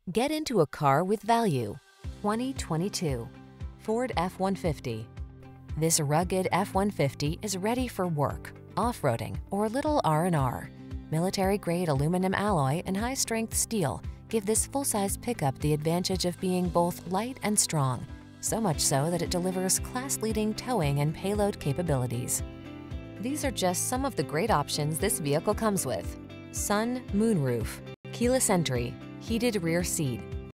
Get into a car with value. 2022 Ford F-150. This rugged F-150 is ready for work, off-roading, or a little R&R. Military-grade aluminum alloy and high-strength steel give this full-size pickup the advantage of being both light and strong, so much so that it delivers class-leading towing and payload capabilities. These are just some of the great options this vehicle comes with: sun, moonroof, keyless entry, heated rear seat,